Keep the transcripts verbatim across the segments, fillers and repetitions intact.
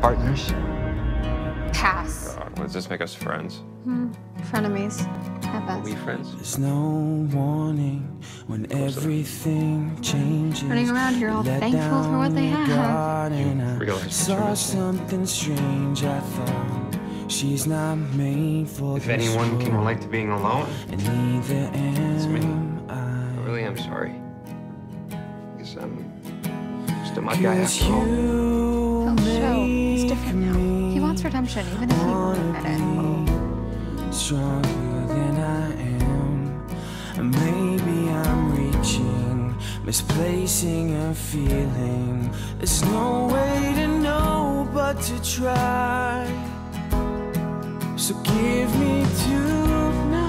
partners? Pass. God, does this make us friends? Hmm. Frenemies. At best. Are we friends? There's no warning when everything changes. Running around here all thankful for what they have. You realize saw something strange. I thought she's not made for If anyone can relate to being alone, and neither it's me. am I. I really am sorry. Because I'm still my guy after all. He'll show. He's different now. He wants redemption, even if he won't admit it. Stronger than I am. And maybe I'm reaching, misplacing a feeling. There's no way to know but to try. So give me tonight.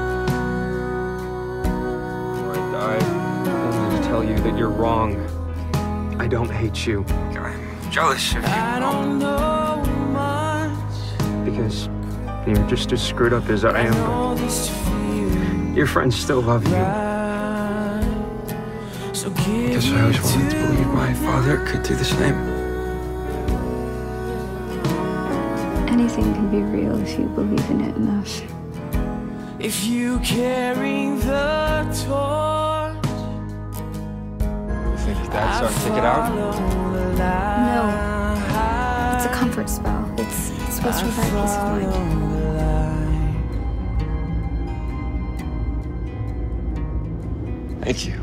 Before I die, I wanted to tell you that you're wrong. I don't hate you. I'm jealous of you. I don't know much. Because you're just as screwed up as I am, but your friends still love you. Because I always wanted to believe my father could do the same. Anything can be real if you believe in it enough. If you carry the torch, Think Dad's starting to take it out? No. It's a comfort spell. It's, it's supposed to provide peace of mind. Thank you.